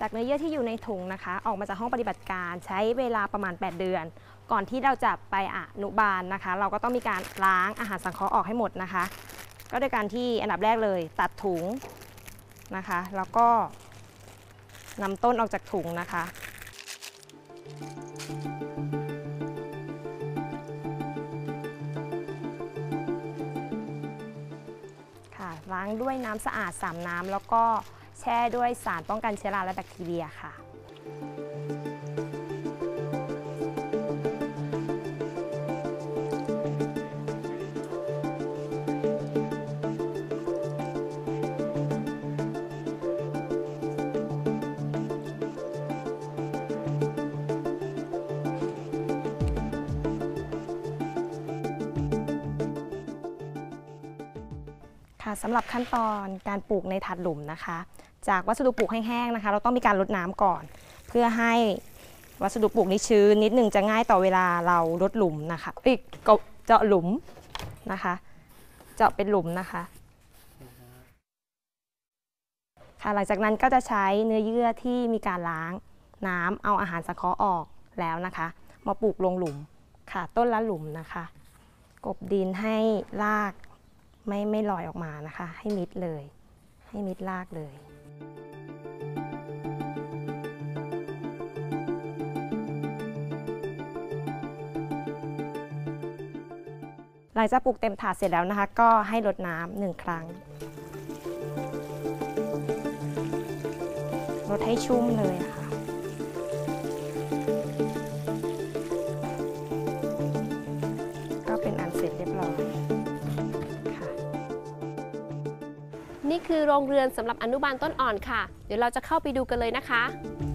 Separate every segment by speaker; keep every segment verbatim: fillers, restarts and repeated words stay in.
Speaker 1: จากเนื้อเยื่อที่อยู่ในถุงนะคะออกมาจากห้องปฏิบัติการใช้เวลาประมาณแปดเดือนก่อนที่เราจะไปอนุบาลนะคะเราก็ต้องมีการล้างอาหารสังเคราะห์ออกให้หมดนะคะก็โดยการที่อันดับแรกเลยตัดถุงนะคะแล้วก็นำต้นออกจากถุงนะคะค่ะล้างด้วยน้ำสะอาดสามน้ำแล้วก็แช่ด้วยสารป้องกันเชื้อราและแบคทีเรียค่ะค่ะสำหรับขั้นตอนการปลูกในถาดหลุมนะคะจากวัสดุปลูกแห้งๆนะคะเราต้องมีการรดน้ำก่อนเพื่อให้วัสดุปลูกนี้ชื้นนิดนึงจะง่ายต่อเวลาเรารดหลุมนะคะอีกเจาะหลุมนะคะเจาะเป็นหลุมนะคะค่ะหลังจากนั้นก็จะใช้เนื้อเยื่อที่มีการล้างน้ำเอาอาหารสังเคราะห์ออกแล้วนะคะมาปลูกลงหลุมค่ะต้นละหลุมนะคะกบดินให้รากไม่ไม่ลอยออกมานะคะให้มิดเลยให้มิดรากเลยหลังจากปลูกเต็มถาดเสร็จแล้วนะคะก็ให้รดน้ำหนึ่งครั้งรดให้ชุ่มเลยค่ะก็เป็นอันเสร็จเรียบร้อย
Speaker 2: นี่คือโรงเรือนสำหรับอนุบาลต้นอ่อนค่ะเดี๋ยวเราจะเข้าไปดูกันเลยนะคะ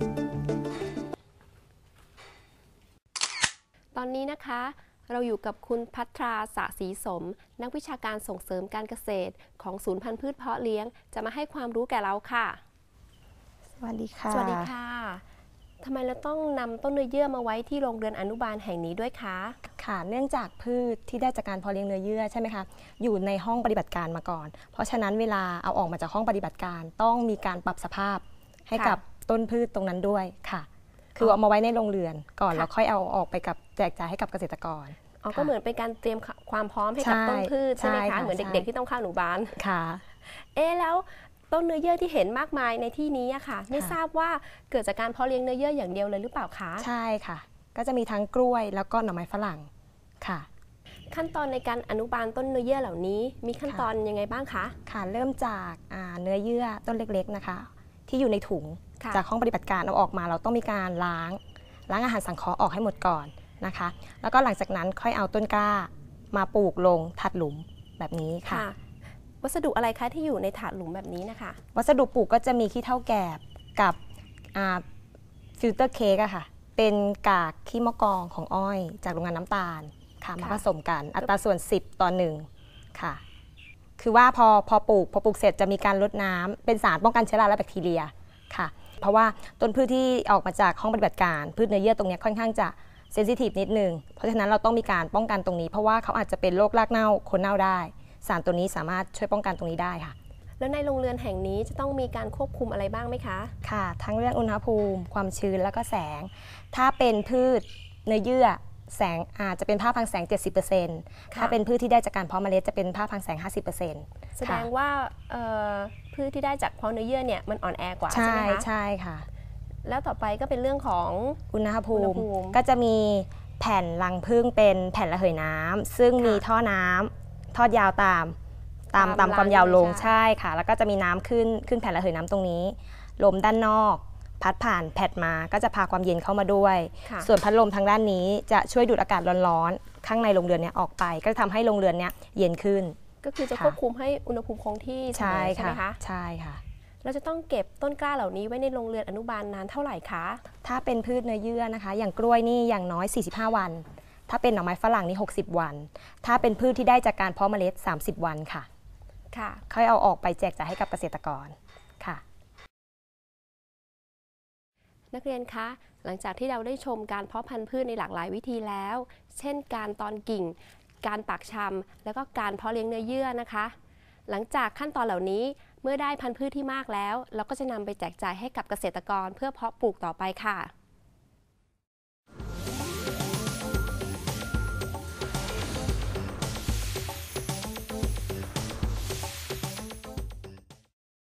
Speaker 2: ตอนนี้นะคะเราอยู่กับคุณภัทราสะศรีสมนักวิชาการส่งเสริมการเกษตรของศูนย์พันธุ์พืชเพาะเลี้ยงจะมาให้ความรู้แก่เราค่ะ
Speaker 1: สวัสดีค่ะ
Speaker 2: สวัสดีค่ะทำไมเราต้องนำต้นเนื้อเยื่อมาไว้ที่โรงเรือนอนุบาลแห่งนี้ด้วยคะ
Speaker 1: ค่ะเนื่องจากพืชที่ได้จากการเพาะเลี้ยงเนื้อเยื่อใช่ไหมคะอยู่ในห้องปฏิบัติการมาก่อนเพราะฉะนั้นเวลาเอาออกมาจากห้องปฏิบัติการต้องมีการปรับสภาพให้กับต้นพืชตรงนั้นด้วยค่ะคือเอามาไว้ในโรงเรือนก่อนแล้วค่อยเอาออกไปกับแจกจ่ายให้กับเกษตรกร
Speaker 2: อ๋อก็เหมือนเป็นการเตรียมความพร้อมให้กับต้นพืชใช่ไหมคะเหมือนเด็กๆที่ต้องเข้าอนุบาล
Speaker 1: ค่ะ
Speaker 2: เอ๊ะแล้วต้นเนื้อเยื่อที่เห็นมากมายในที่นี้อะค่ะไม่ทราบว่าเกิดจากการเพาะเลี้ยงเนื้อเยื่ออย่างเดียวเลยหรือเปล่าคะ
Speaker 1: ใช่ค่ะก็จะมีทั้งกล้วยแล้วก็หน่อไม้ฝรั่งค่ะ
Speaker 2: ขั้นตอนในการอนุบาลต้นเนื้อเยื่อเหล่านี้มีขั้นตอนยังไงบ้างคะ
Speaker 1: ค่ะเริ่มจากเนื้อเยื่อต้นเล็กๆนะคะที่อยู่ในถุงจากห้องปฏิบัติการเอาออกมาเราต้องมีการล้างล้างอาหารสังเคราะห์ออกให้หมดก่อนนะคะแล้วก็หลังจากนั้นค่อยเอาต้นกล้ามาปลูกลงถาดหลุมแบบนี้ค่ะ
Speaker 2: วัสดุอะไรคะที่อยู่ในถาดหลุมแบบนี้นะคะ
Speaker 1: วัสดุปลูกก็จะมีขี้เถ้าแกบกับฟิลเตอร์เค้กอะค่ะเป็นกากขี้มะกองของอ้อยจากโรงงานน้ำตาลค่ะมาผสมกันอัตราส่วนสิบต่อหนึ่งค่ะคือว่าพอพอปลูกพอปลูกเสร็จจะมีการรดน้ำเป็นสารป้องกันเชื้อราและแบคทีเรียค่ะเพราะว่าต้นพืชที่ออกมาจากห้องปฏิบัติการพืชเนื้อเยื่อตรงนี้ค่อนข้างจะเซนซิทีฟนิดนึงเพราะฉะนั้นเราต้องมีการป้องกันตรงนี้เพราะว่าเขาอาจจะเป็นโรครากเน่าคนเน่าได้สารตัวนี้สามารถช่วยป้องกันตรงนี้ได้ค่ะ
Speaker 2: แล้วในโรงเรือนแห่งนี้จะต้องมีการควบคุมอะไรบ้างไหมคะ
Speaker 1: ค่ะทั้งเรื่องอุณหภูมิความชื้นแล้วก็แสงถ้าเป็นพืชเนื้อเยื่อแสงอาจจะเป็นภาพพังแสง เจ็ดสิบเปอร์เซ็นต์ ถ้าเป็นพืชที่ได้จากการเพาะเมล็ดจะเป็นภาพพังแสง ห้าสิบเปอร์เซ็นต์
Speaker 2: แสดงว่าพืชที่ได้จากเพาะเนื้อเยื่อเนี่ยมันอ่อนแอกว่าใช่ไหมคะ
Speaker 1: ใช่ค่ะ
Speaker 2: แล้วต่อไปก็เป็นเรื่องของ
Speaker 1: อุณหภูมิก็จะมีแผ่นรังผึ้งเป็นแผ่นระเหยน้ำซึ่งมีท่อน้ำทอดยาวตามตามตามความยาวลงใช่ค่ะแล้วก็จะมีน้ำขึ้นขึ้นแผ่นระเหยน้ำตรงนี้ลมด้านนอกพัดผ่านแผดมาก็จะพาความเย็นเข้ามาด้วยส่วนพัดลมทางด้านนี้จะช่วยดูดอากาศร้อนๆข้างในโรงเรือนนี้ออกไปก็จะทำให้โรงเรือนนี้เย็นขึ้น
Speaker 2: ก็คือจะควบคุมให้อุณหภูมิคงที่ใช่ไหมคะ
Speaker 1: ใช่ค่ะ
Speaker 2: เราจะต้องเก็บต้นกล้าเหล่านี้ไว้ในโรงเรือนอนุบาลนานเท่าไหร่คะ
Speaker 1: ถ้าเป็นพืชเนื้อเยื่อนะคะอย่างกล้วยนี่อย่างน้อยสี่สิบห้าวันถ้าเป็นหน่อไม้ฝรั่งนี่หกสิบวันถ้าเป็นพืชที่ได้จากการเพาะเมล็ดสามสิบวันค่ะ
Speaker 2: ค่ะ
Speaker 1: ค่อยเอาออกไปแจกจ่ายให้กับเกษตรกรค่ะ
Speaker 2: นักเรียนคะหลังจากที่เราได้ชมการเพาะพันธุ์พืชในหลากหลายวิธีแล้วเช่นการตอนกิ่งการปักชำแล้วก็การเพาะเลี้ยงเนื้อเยื่อนะคะหลังจากขั้นตอนเหล่านี้เมื่อได้พันธุ์พืชที่มากแล้ว เราก็จะนำไปแจกจ่ายให้กับเกษตรกรเพื่อเพาะปลูกต่อไปค่ะ